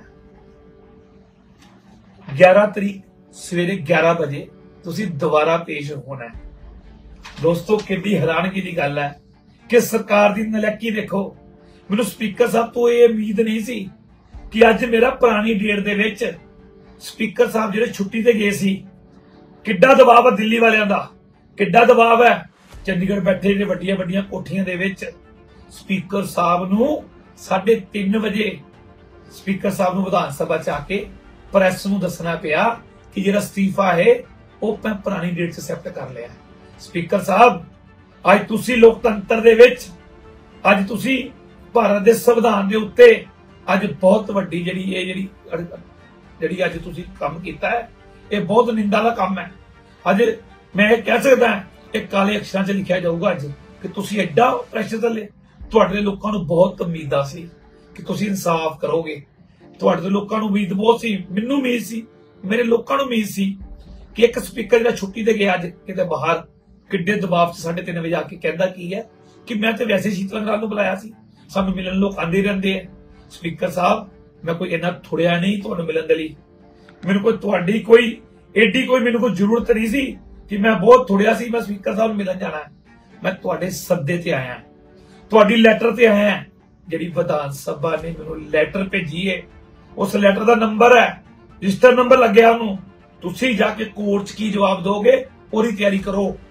ਗਿਆਰਾਂ ਤਰੀਕ ਸਵੇਰੇ ਗਿਆਰਾਂ ਵਜੇ ਤੁਸੀਂ ਦੁਬਾਰਾ ਪੇਸ਼ ਹੋਣਾ ਹੈ। ਦੋਸਤੋ, ਕਿੰਨੀ ਹੈਰਾਨਗੀ ਦੀ ਗੱਲ ਹੈ ਕਿ ਸਰਕਾਰ ਦੀ ਨਲਾਇਕੀ ਦੇਖੋ। ਮੈਨੂੰ ਸਪੀਕਰ ਸਾਹਿਬ ਤੋਂ ਇਹ ਉਮੀਦ ਨਹੀਂ ਸੀ ਕਿ ਅੱਜ ਮੇਰਾ ਪੁਰਾਣੀ ਡੇਟ ਦੇ ਵਿੱਚ ਸਪੀਕਰ ਸਾਹਿਬ ਜਿਹੜੇ ਛੁੱਟੀ ਤੇ ਗਏ ਸੀ, ਕਿੱਡਾ ਦਬਾਅ ਹੈ ਦਿੱਲੀ ਵਾਲਿਆਂ ਦਾ, ਕਿੱਡਾ ਦਬਾਅ ਹੈ। ਚੰਡੀਗੜ੍ਹ ਬੈਠੇ ਨੇ ਵੱਡੀਆਂ ਵੱਡੀਆਂ ਕੋਠੀਆਂ ਦੇ ਵਿੱਚ ਸਪੀਕਰ ਸਾਹਿਬ ਨੂੰ ਸਾਢੇ ਤਿੰਨ ਵਜੇ ਸਪੀਕਰ ਸਾਹਿਬ ਨੂੰ ਵਿਧਾਨ ਸਭਾ ਚ ਆ ਕੇ ਪ੍ਰੈਸ ਨੂੰ ਦੱਸਣਾ ਪਿਆ ਕਿ ਜਿਹੜਾ ਅਸਤੀਫਾ ਹੈ ਉਹ ਮੈਂ ਪੁਰਾਣੀ ਡੇਟ ਚ ਐਕਸੈਪਟ ਕਰ ਲਿਆ। ਸਪੀਕਰ ਸਾਹਿਬ, ਅੱਜ ਤੁਸੀਂ ਲੋਕਤੰਤਰ ਦੇ ਵਿੱਚ, ਅੱਜ ਤੁਸੀਂ ਭਾਰਤ ਦੇ ਸੰਵਿਧਾਨ ਦੇ ਉੱਤੇ ਅੱਜ ਬਹੁਤ ਵੱਡੀ ਜਿਹੜੀ ਇਹ ਜਿਹੜੀ ਜਿਹੜੀ ਅੱਜ ਤੁਸੀਂ ਕੰਮ ਕੀਤਾ ਹੈ, ਇਹ ਬਹੁਤ ਨਿੰਦਾ ਦਾ ਕੰਮ ਹੈ। ਅੱਜ ਮੈਂ ਇਹ ਕਹਿ ਸਕਦਾ, ਇਹ ਕਾਲੇ ਅਕਸ਼ਰਾਂ 'ਚ ਲਿਖਿਆ ਜਾਊਗਾ ਅੱਜ ਕਿ ਤੁਸੀਂ ਐਡਾ ਪ੍ਰੈਸ਼ਰ ਥੱਲੇ, ਤੁਹਾਡੇ ਲੋਕਾਂ ਨੂੰ ਬਹੁਤ ਉਮੀਦਾਂ ਸੀ ਕਿ ਤੁਸੀਂ ਇਨਸਾਫ ਕਰੋਗੇ। ਤੁਹਾਡੇ ਲੋਕਾਂ ਨੂੰ ਉਮੀਦ ਬਹੁਤ ਸੀ, ਮੈਨੂੰ ਉਮੀਦ ਸੀ, ਮੇਰੇ ਲੋਕਾਂ ਨੂੰ ਉਮੀਦ ਸੀ ਕਿ ਇੱਕ ਸਪੀਕਰ ਜਿਹੜਾ ਛੁੱਟੀ ਤੇ ਗਿਆ ਅੱਜ ਕਿਤੇ ਬਾਹਰ, ਕਿੱਡੇ ਦਬਾਅ 'ਚ ਸਾਢੇ ਤਿੰਨ ਵਜੇ ਆ ਕੇ ਕਹਿੰਦਾ ਕੀ ਹੈ ਕਿ ਮੈਂ ਤੇ ਵੈਸੇ ਸ਼ੀਤਲ ਅੰਗਰਾਲ ਨੂੰ ਬੁਲਾਇਆ ਸੀ, ਸਾਨੂੰ ਮਿਲਣ ਲੋਕ ਆਉਂਦੇ ਰਹਿੰਦੇ ਆ। ਸਪੀਕਰ ਸਾਹਿਬ, ਮੈਂ ਕੋਈ ਇੰਨਾ ਥੋੜਿਆ ਨਹੀਂ ਤੁਹਾਨੂੰ ਮਿਲਣ ਦੇ ਲਈ। ਮੈਨੂੰ ਕੋਈ ਤੁਹਾਡੀ ਕੋਈ ਏਡੀ ਕੋਈ ਮੈਨੂੰ ਕੋਈ ਜ਼ਰੂਰਤ ਨਹੀਂ ਸੀ ਕਿ ਮੈਂ ਬਹੁਤ ਥੋੜਿਆ ਸੀ ਮੈਂ ਸਪੀਕਰ ਸਾਹਿਬ ਨੂੰ ਮਿਲਣ ਜਾਣਾ। ਮੈਂ ਤੁਹਾਡੇ ਸੱਦੇ ਤੇ ਆਇਆ, ਤੁਹਾਡੀ ਲੈਟਰ ਤੇ ਆਇਆ। ਜਿਹੜੀ ਵਿਧਾਨ ਸਭਾ ਨੇ ਮੈਨੂੰ ਲੈਟਰ ਭੇਜੀ ਹੈ, ਉਸ ਲੈਟਰ ਦਾ ਨੰਬਰ ਹੈ, ਰਜਿਸਟਰ ਨੰਬਰ ਲੱਗਿਆ ਉਹਨੂੰ। ਤੁਸੀਂ ਜਾ ਕੇ ਕੋਰਟ 'ਚ ਕੀ ਜਵਾਬ ਦੋਗੇ ਉਹਦੀ ਤਿਆਰੀ ਕਰੋ।